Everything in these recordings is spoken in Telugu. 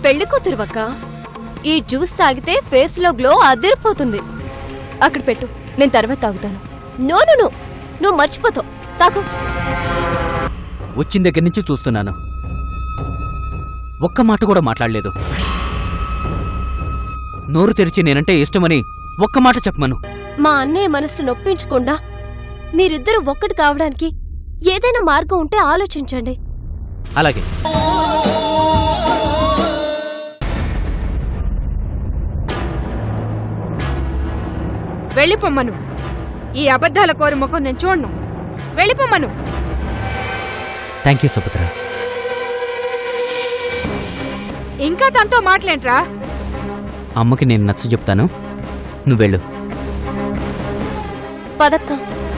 పెళ్లి కూతురువక్క. ఈ జ్యూస్ తాగితే ఫేస్ లో గ్లో అదిరిపోతుంది. అక్కడ పెట్టు, నేను తర్వాత తాగుతాను. నో నో నో, నువ్వు మర్చిపోతావు. తాగు. వచ్చిన దగ్గర నుంచి చూస్తున్నాను, ఒక్క మాట కూడా మాట్లాడలేదు. నోరు తెరిచి నేనంటే ఇష్టమని ఒక్క మాట చెప్పమను. మా అన్నయ్య మనస్సు నొప్పించకుండా మీరిద్దరూ ఒక్కటి కావడానికి ఏదైనా మార్గం ఉంటే ఆలోచించండి. అలాగే. వెళ్ళిపోమ్మను. ఈ అబద్ధాల కోరి ముఖం నేను చూడను. వెళ్ళిపోమ్మను. Thank you Subhadra. ఇంకా తనతో మాట్లాడరా? అమ్మకి నేను నచ్చ చెప్తాను, నువ్వెళ్ళు. పదక్క.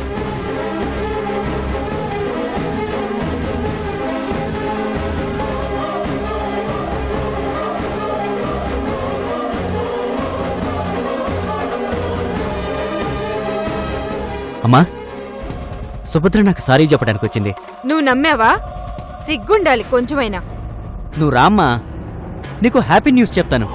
అమ్మా, సుభద్ర నాకు సారీ చెప్పడానికి వచ్చింది. నువ్వు నమ్మావా? సిగ్గుండాలి కొంచెమైనా. నువ్వు రామ్మా, నీకు హ్యాపీ న్యూస్ చెప్తాను.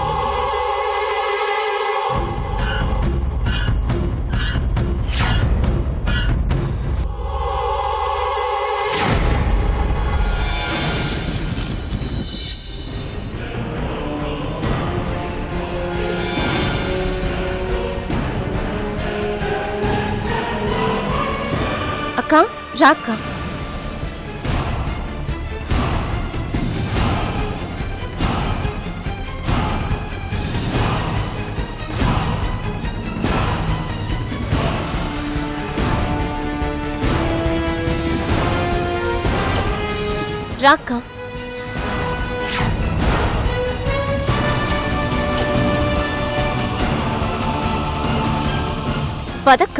అక్క రాక్క. రాక్క. పదక్క.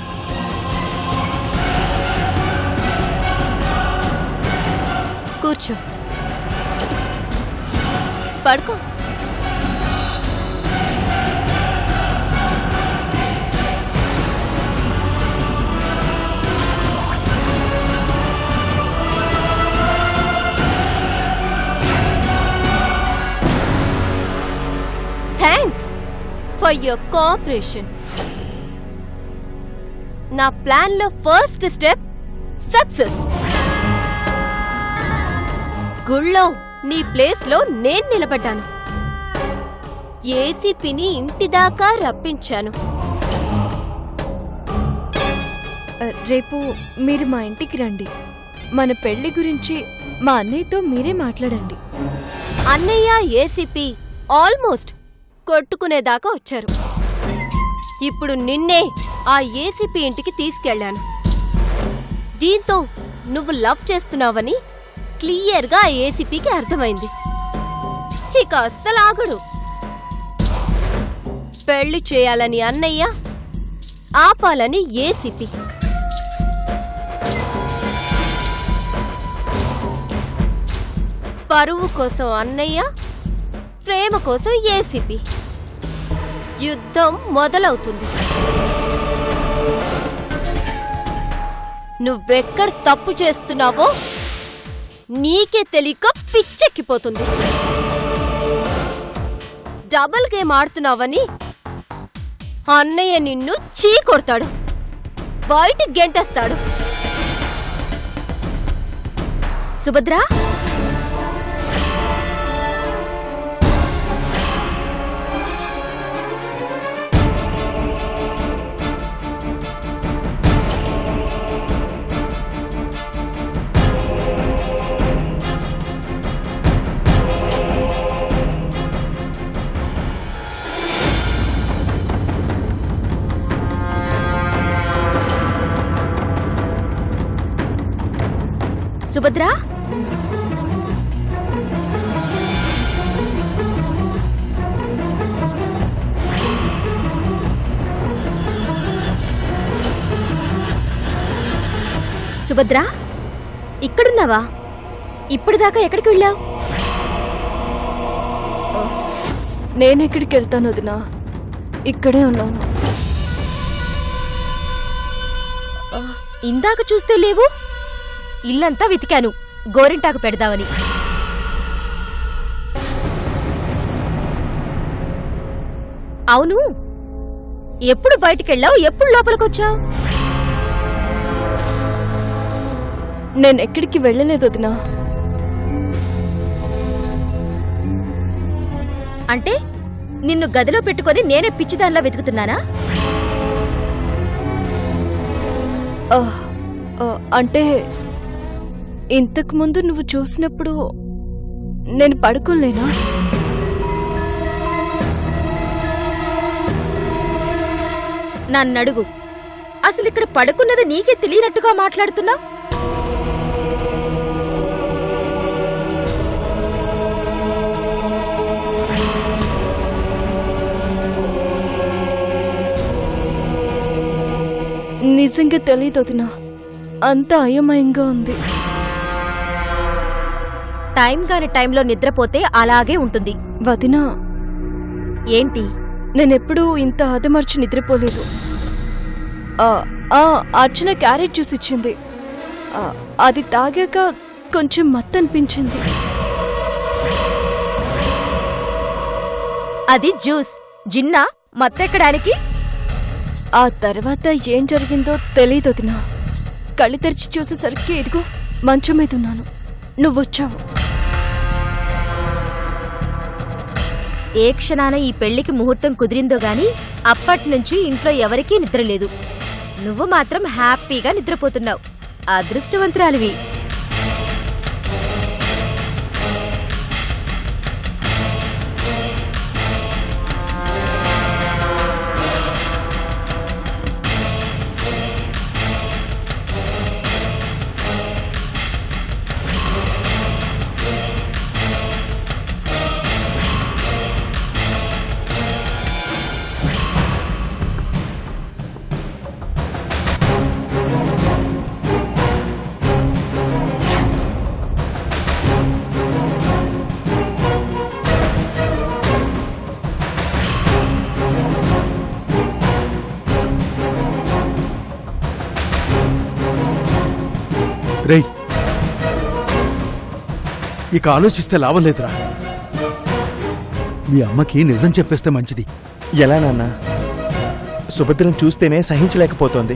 కూర్చో. పడుకో. Thanks for your cooperation. నా ప్లాన్ లో ఫస్ట్ స్టెప్ సక్సెస్. గుళ్ళో నీ ప్లేస్ లో నేను నిలబడ్డాను. ఏసీపీని ఇంటిదాకా రప్పించాను. రేపు మీరు మా ఇంటికి రండి. మన పెళ్లి గురించి మా అన్నయ్యతో మీరే మాట్లాడండి. అన్నయ్య ఏసీపీ ఆల్మోస్ట్ కొట్టుకునేదాకా వచ్చారు. ఇప్పుడు నిన్నే ఆ ఏసీపీ ఇంటికి తీసుకెళ్లాను. దీంతో నువ్వు లవ్ చేస్తున్నావని క్లియర్గా ఏసీపీకి అర్థమైంది. ఇక అస్సలు ఆగడు. పెళ్లి చేయాలని అన్నయ్య, ఆపాలని ఏసీపీ. పరువు కోసం అన్నయ్య, ప్రేమ కోసం ఏసీపీ. యుద్ధం మొదలవుతుంది. నువ్వెక్కడ తప్పు చేస్తున్నావో నీకే తెలియక పిచ్చెక్కిపోతుంది. డబుల్ గేమ్ ఆడుతున్నావని అన్నయ్య నిన్ను చీకొడతాడు, బయటికి గెంటేస్తాడు. సుభద్ర, సుభద్ర, సుభద్ర, ఇక్కడున్నావా? ఇప్పటిదాకా ఎక్కడికి వెళ్ళావు? నేనెక్కడికి వెళ్తాను వదినా, ఇక్కడే ఉన్నాను. ఇందాక చూస్తే లేవు. ఇల్లంతా వెతికాను గోరింటాకు పెడదామని. అవును, ఎప్పుడు బయటికెళ్ళావు, ఎప్పుడు లోపలికొచ్చావు? నేనెక్కడికి వెళ్ళలేదు వదినా. అంటే నిన్ను గదిలో పెట్టుకొని నేనే పిచ్చిదానిలా వెతుకుతున్నానా? అంటే ఇంతకు ముందు నువ్వు చూసినప్పుడు నేను పడుకోలేనా? నన్నడుగు, అసలు ఇక్కడ పడుకున్నది నీకే తెలియనట్టుగా మాట్లాడుతున్నా? నిజంగా తెలియదు వదినా, అంత అయోమయంగా ఉంది. టైం కాని టైంలో నిద్రపోతే అలాగే ఉంటుంది. వదినా, ఏంటి? నేనెప్పుడూ ఇంత హదమర్చి నిద్రపోలేదు. అర్చన క్యారెట్ జ్యూస్ ఇచ్చింది. అది తాగాక కొంచెం మత్తనిపించింది. అది జ్యూస్, జిన్నా మత్తెక్కడానికి? ఆ తర్వాత ఏం జరిగిందో తెలీదు వదినా. కళ్ళు తెరిచి చూసేసరికి ఇదిగో మంచం మీద ఉన్నాను, నువ్వొచ్చావు. ఏ క్షణాన ఈ పెళ్లికి ముహూర్తం కుదిరిందో గాని అప్పట్నుంచి ఇంట్లో ఎవరికీ నిద్రలేదు. నువ్వు మాత్రం హ్యాపీగా నిద్రపోతున్నావు. అదృష్టవంతురాలివి. రేయ్, ఇక ఆలోచిస్తే లాభం లేదురా. మీ అమ్మకి నిజం చెప్పేస్తే మంచిది. ఎలా నాన్న? సుభద్రను చూస్తేనే సహించలేకపోతోంది.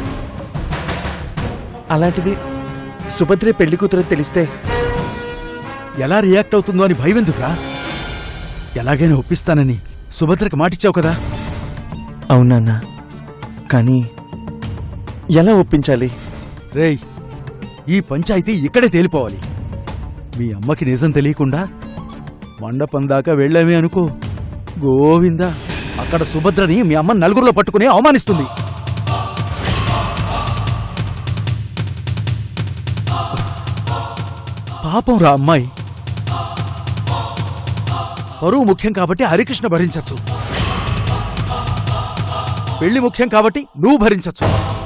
అలాంటిది సుభద్రే పెళ్లి కూతురు తెలిస్తే ఎలా రియాక్ట్ అవుతుందో అని భయం ఎందుకురా? ఎలాగైనా ఒప్పిస్తానని సుభద్రకి మాటిచ్చావు కదా. అవునన్నా, కానీ ఎలా ఒప్పించాలి? రేయ్, ఈ పంచాయతీ ఇక్కడే తేలిపోవాలి. మీ అమ్మకి నిజం తెలియకుండా మండపం దాకా వెళ్ళామే అనుకో, గోవిందా, అక్కడ సుభద్రని మీ అమ్మ నలుగురిలో పట్టుకుని అవమానిస్తుంది. పాపం రా అమ్మాయి. పరువు ముఖ్యం కాబట్టి హరికృష్ణ భరించచ్చు, పెళ్లి ముఖ్యం కాబట్టి నువ్వు భరించచ్చు.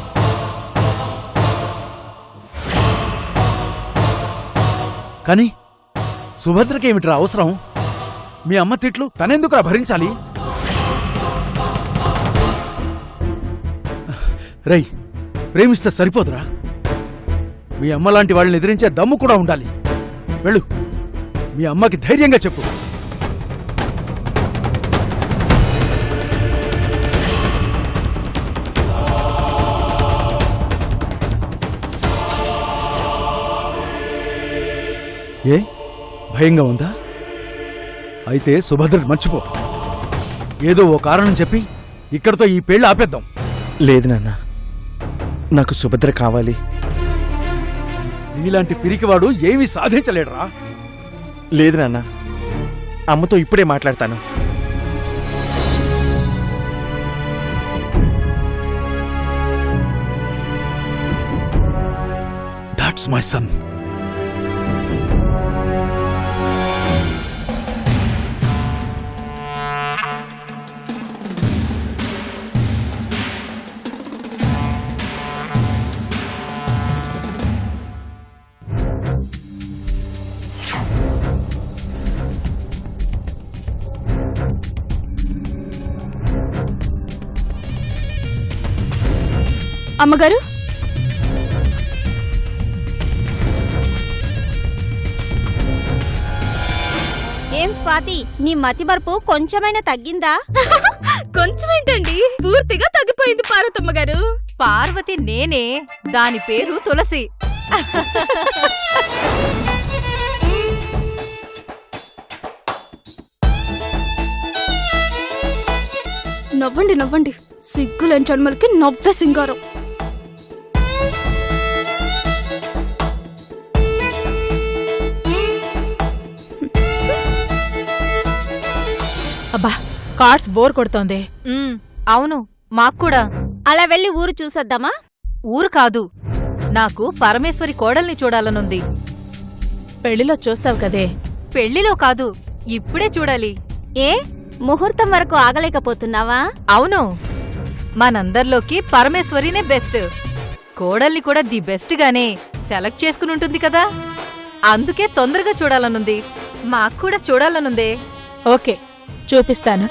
కానీ సుభద్రకేమిట్రా అవసరం? మీ అమ్మ తిట్లు తనెందుకురా భరించాలి? రై, ప్రేమిస్తే సరిపోదురా, మీ అమ్మలాంటి వాళ్ళని ఎదిరించే దమ్ము కూడా ఉండాలి. వెళ్ళు, మీ అమ్మకి ధైర్యంగా చెప్పు. ఏ, భయంగా ఉందా? అయితే సుభద్రని మర్చిపో. ఏదో ఓ కారణం చెప్పి ఇక్కడితో ఈ పెళ్లి ఆపేద్దాం. లేదు నాన్న, నాకు సుభద్ర కావాలి. నీలాంటి పిరికివాడు ఏమీ సాధించలేడురా. లేదు నాన్న, అమ్మతో ఇప్పుడే మాట్లాడతాను. That's my son. అమ్మగారు, ఏం స్వాతి, నీ మతిమరుపు కొంచెమైనా తగ్గిందా? కొంచెం ఏంటండి, పూర్తిగా తగ్గిపోయింది పార్వతమ్మ గారు. పార్వతి నేనే, దాని పేరు తులసి. నవ్వండి నవ్వండి, సిగ్గులేని జన్మలకి నవ్వే సింగారం. అబ్బా, కార్డ్స్ బోర్ కొడుతోంది. అవును, మాక్కూడా. అలా వెళ్ళి ఊరు చూసొద్దామా? ఊరు కాదు, నాకు పరమేశ్వరి కోడల్ని చూడాలనుంది. పెళ్లిలో చూస్తావు కదే. పెళ్లిలో కాదు, ఇప్పుడే చూడాలి. ఏ ముహూర్తం వరకు ఆగలేకపోతున్నావా? అవును, మనందర్లోకి పరమేశ్వరినే బెస్ట్. కోడల్ని కూడా ది బెస్ట్ గానే సెలెక్ట్ చేసుకుని ఉంటుంది కదా, అందుకే తొందరగా చూడాలనుంది. మాక్కూడా చూడాలనుందే. ఓకే, చూపిస్తాను.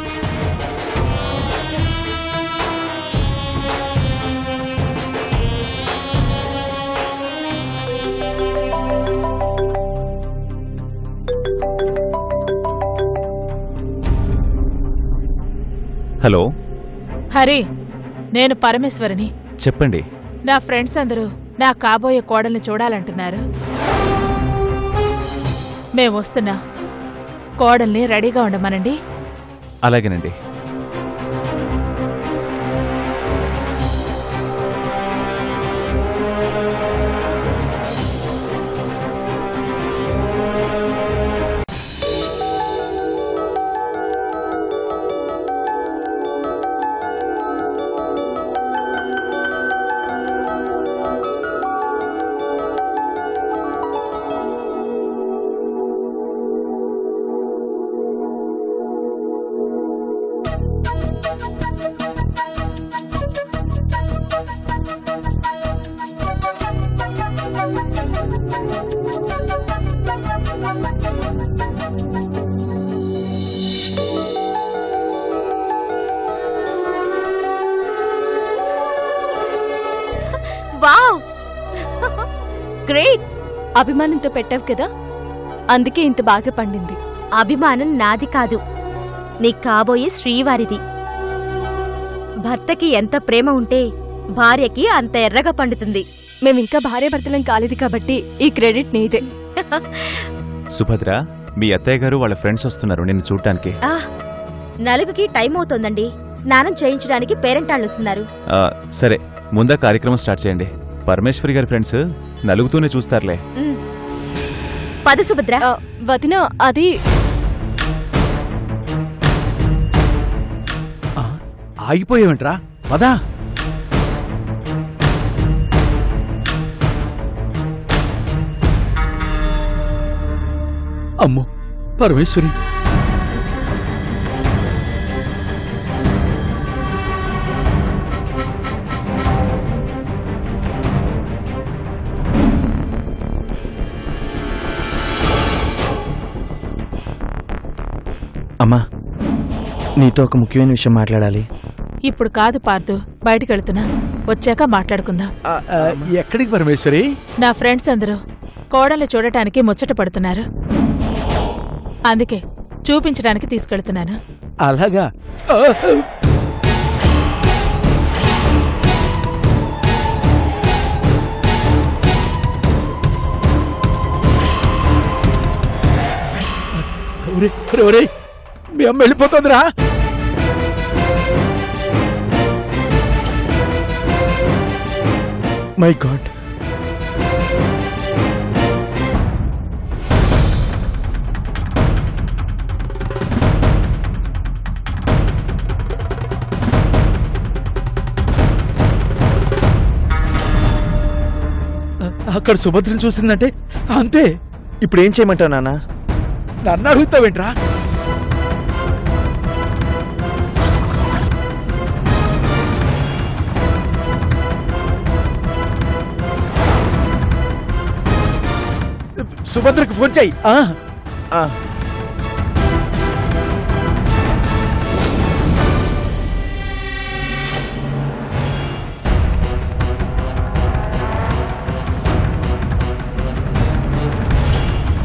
హలో హరి, నేను పరమేశ్వరిని. చెప్పండి. నా ఫ్రెండ్స్ అందరూ నా కాబోయే కోడల్ని చూడాలంటున్నారు. మేం వస్తున్నా, కోడల్ని రెడీగా ఉండమనండి. అలాగేనండి. Wow, great. అభిమానంతో పెట్టావు కదా, అందుకే ఇంత బాగా పండింది. అభిమానం నాది కాదు, నీ కాబోయే శ్రీవారిది. భర్తకి ఎంత ప్రేమ ఉంటే భార్యకి అంత ఎర్రగా పండుతుంది. మేమింకా భార్యాభర్తలం కాలేదు కాబట్టి ఈ క్రెడిట్ నీదే. సుభద్ర, మీ అత్తయ్య గారు వాళ్ళ ఫ్రెండ్స్ వస్తున్నారు నిన్ను చూడటానికి. నలుగుకి టైం అవుతోందండి. స్నానం చేయించడానికి పేరెంటాళ్ళు వస్తున్నారు. సరే, ముందా కార్యక్రమం స్టార్ట్ చేయండి. పరమేశ్వరి గారి ఫ్రెండ్స్ నలుగుతూనే చూస్తారులే. పద సుభద్ర. వదినా, అది ఆగిపోయేవంట్రా, పదా. అమ్మో పరమేశ్వరి, అమ్మా, నీతో ఒక ముఖ్యమైన విషయం మాట్లాడాలి. ఇప్పుడు కాదు పార్దు, బయటికెళ్తున్నా, వచ్చాక మాట్లాడుకుందాం. ఎక్కడికి పరమేశ్వరి? నా ఫ్రెండ్స్ అందరూ కోడల్ని చూడటానికి ముచ్చట పడుతున్నారు, అందుకే చూపించడానికి తీసుకెళ్తున్నాను. అలాగా? మీ అమ్మ వెళ్ళిపోతుందిరా. మై గాడ్, అక్కడ సుభద్రను చూసిందంటే అంతే. ఇప్పుడు ఏం చేయమంటావు నాన్న? నన్ను అడుగుతావేంట్రా? సుభద్రకు ఫోన్ చెయ్యి.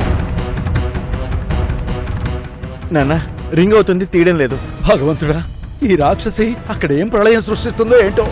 నాన్న, రింగ్ అవుతుంది, తీయడం లేదు. భగవంతుడా, ఈ రాక్షసి అక్కడేం ప్రళయం సృష్టిస్తుందో ఏంటో.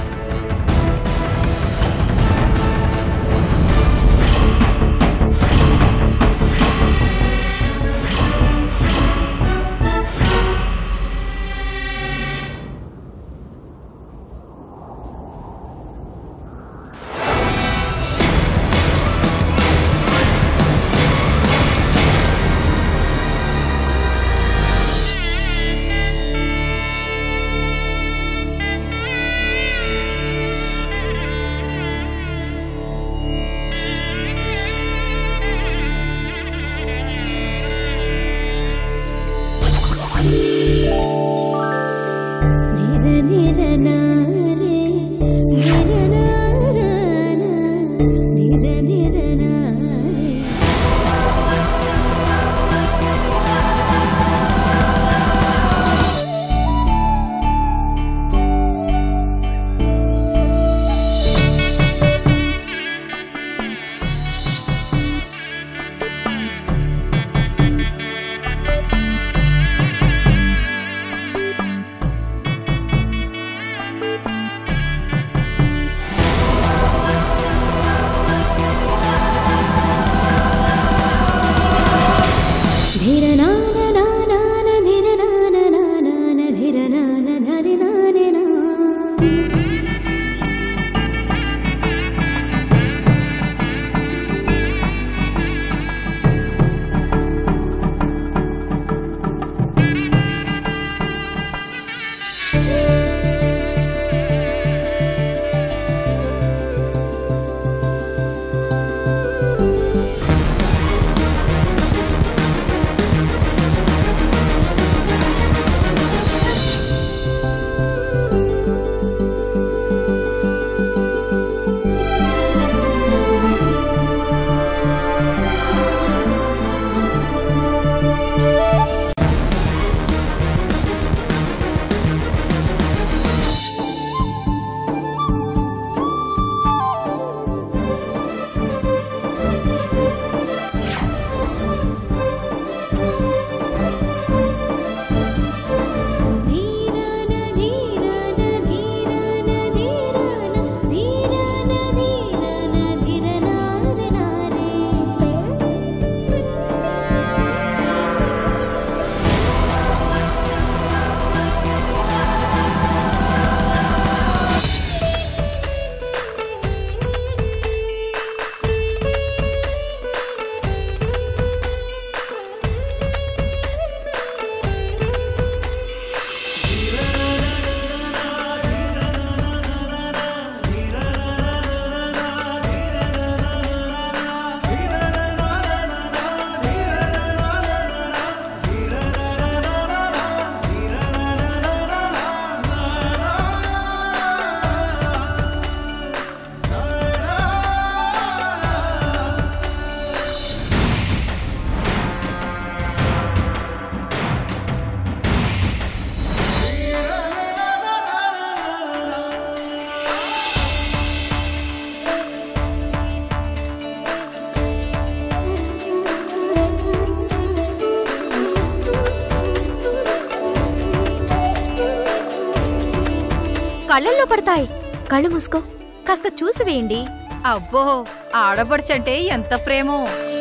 కళ్ళల్లో పడతాయి. కళ్ళు మూసుకో. కాస్త చూసి వేయండి. అబ్బో, ఆడపడుచంటే ఎంత ప్రేమో.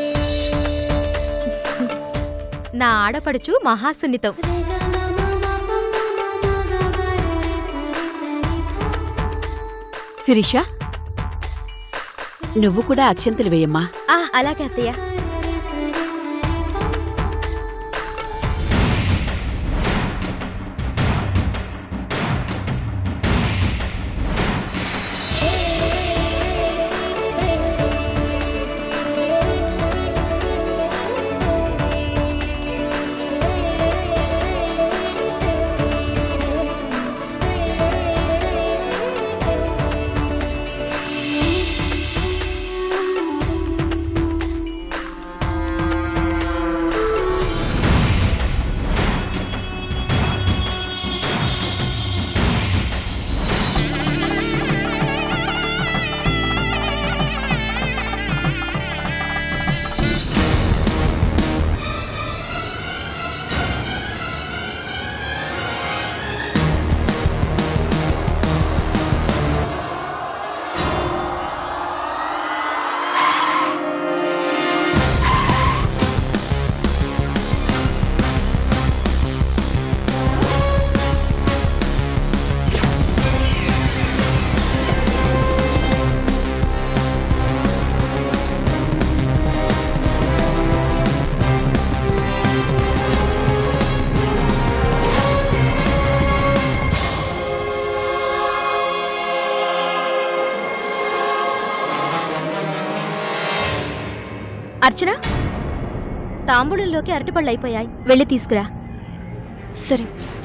నా ఆడపడుచు మహాసున్నితం. శిరీష, నువ్వు కూడా అక్షంతలు వేయమ్మా. అలాగే అత్తయ్య. అర్చన, తాంబూలంలోకి అరటిపళ్ళు అయిపోయాయి, వెళ్ళి తీసుకురా. సరే.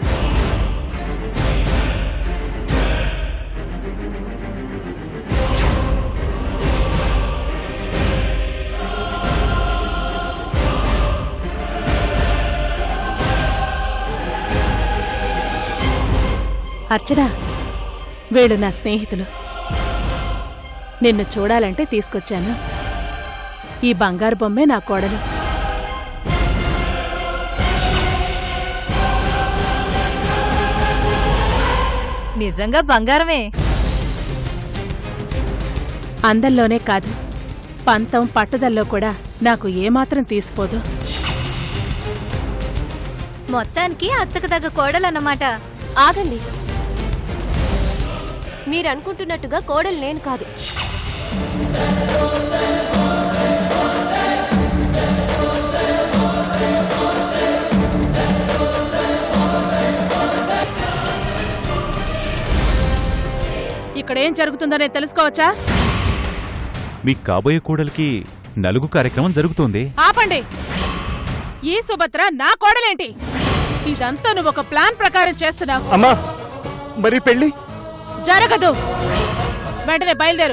అర్చన, వీళ్ళు నా స్నేహితులు. నిన్ను చూడాలంటే తీసుకొచ్చాను. ఈ బంగారు బొమ్మే నా కోడలు. నిజంగా బంగారమే. అందంలోనే కాదు, పంతం పట్టుదల్లో కూడా నాకు ఏమాత్రం తీసిపోదు. మొత్తానికి అత్తకు తగ్గ కోడలన్నమాట. ఆగండి, మీరనుకుంటున్నట్టుగా కోడలు నేను కాదు. ఇక్కడేం జరుగుతుందనే తెలుసుకోవచ్చా? మీ కాబోయే కోడలికి నలుగు కార్యక్రమం జరుగుతోంది. ఆపండి! ఈ సుభద్ర నా కోడలేంటి? ఇదంతా నువ్వు ఒక ప్లాన్ ప్రకారం చేస్తున్నావు. అమ్మా, మరి పెళ్లి జరగదు. వెంటనే బయలుదేరు.